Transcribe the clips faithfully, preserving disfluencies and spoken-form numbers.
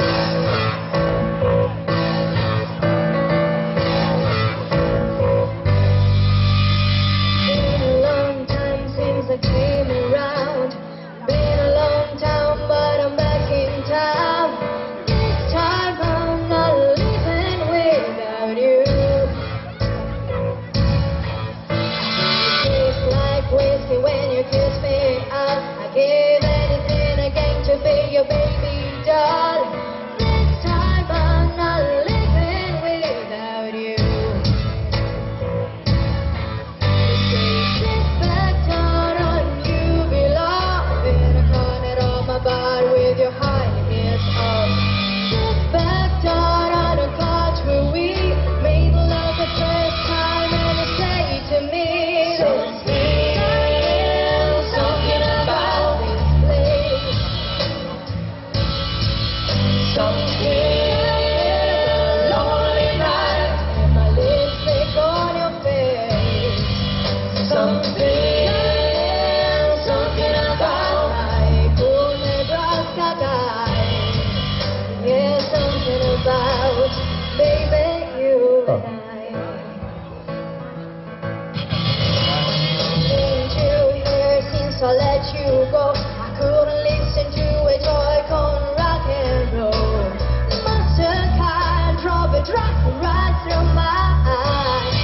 So I let you go. I couldn't listen to a Joy-Con rock and roll. The monster kind drove a drop right through my eyes.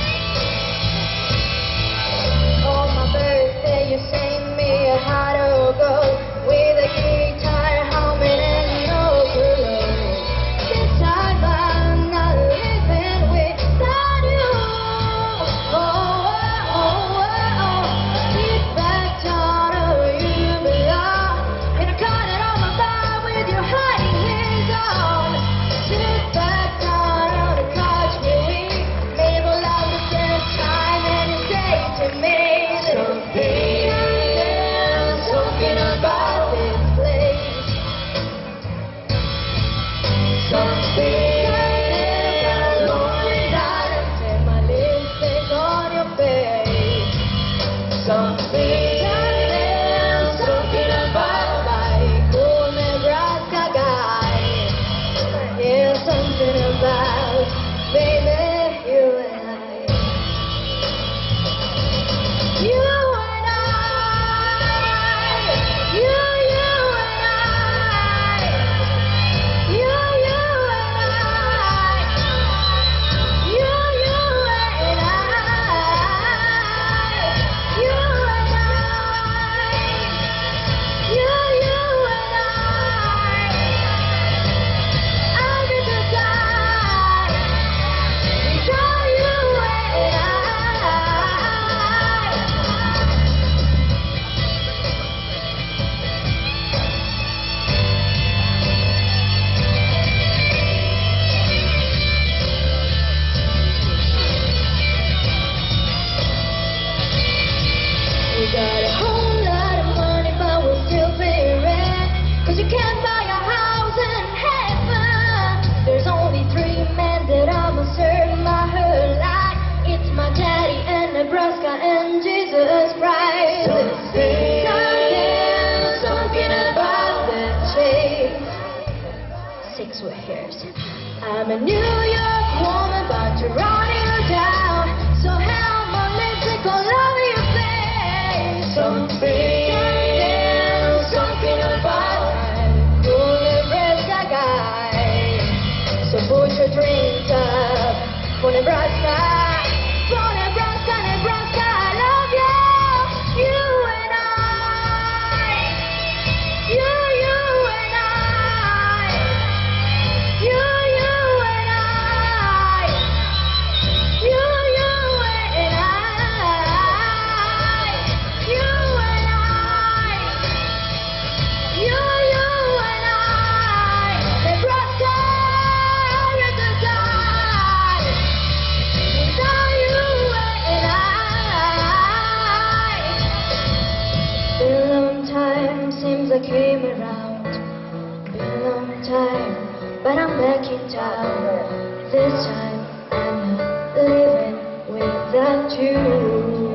On my birthday you sang me how to go with a guitar humming and no pillow. This time I'm not living without you. Oh, oh, oh, oh, oh. Sit back down where you belong, in a corner of my bar with your hiding hands on. Sit back down on the couch where we made love the first time, and you say to me, we got a whole lot of money, but we'll still pay rent, 'cause you can't buy a house in heaven. There's only three men that I'ma serve my whole life. It's my daddy and Nebraska and Jesus Christ. Something, something about that chase. Six with hairs. I'm a New York woman, but you're running her down. So how my lipstick all over your face. Something, something about that cool Nebraska guy. So put your drinks up for Nebraska, for Nebraska, Nebraska, I love you. You and I, you, you and I, you, you and I, you, you and I, you and I, you, you and I, Nebraska, you're the God. Without you and I, been a long time since I came around. Been a long time, but I'm back in town. This time I'm not living without you.